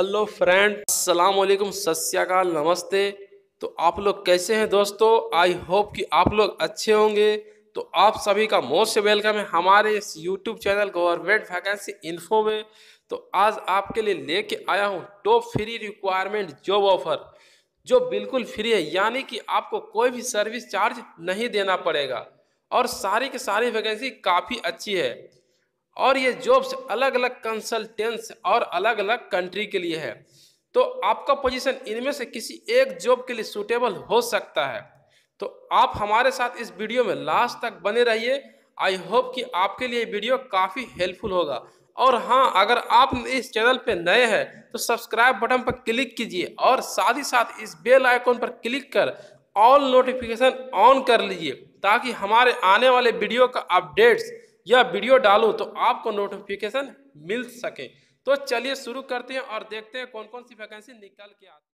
Hello friend, अस्सलाम वालेकुम, सत श्री अकाल, नमस्ते। तो आप लोग कैसे हैं दोस्तों? आई होप कि आप लोग अच्छे होंगे। तो आप सभी का मोस्ट वेलकम है हमारे इस YouTube channel government vacancy info में। तो आज आपके लिए लेके आया हूँ top free requirement job offer, जो बिल्कुल फ्री है, यानी कि आपको कोई भी सर्विस चार्ज नहीं देना पड़ेगा और सारी की सारी वैकेंसी काफ़ी अच्छी है। और ये जॉब्स अलग अलग कंसल्टेंस और अलग अलग कंट्री के लिए है। तो आपका पोजीशन इनमें से किसी एक जॉब के लिए सूटेबल हो सकता है। तो आप हमारे साथ इस वीडियो में लास्ट तक बने रहिए। आई होप कि आपके लिए वीडियो काफ़ी हेल्पफुल होगा। और हाँ, अगर आप इस चैनल पे नए हैं तो सब्सक्राइब बटन पर क्लिक कीजिए और साथ ही साथ इस बेल आइकॉन पर क्लिक कर ऑल नोटिफिकेशन ऑन कर लीजिए, ताकि हमारे आने वाले वीडियो का अपडेट्स या वीडियो डालूं तो आपको नोटिफिकेशन मिल सके। तो चलिए शुरू करते हैं और देखते हैं कौन कौन सी वैकेंसी निकल के आती है।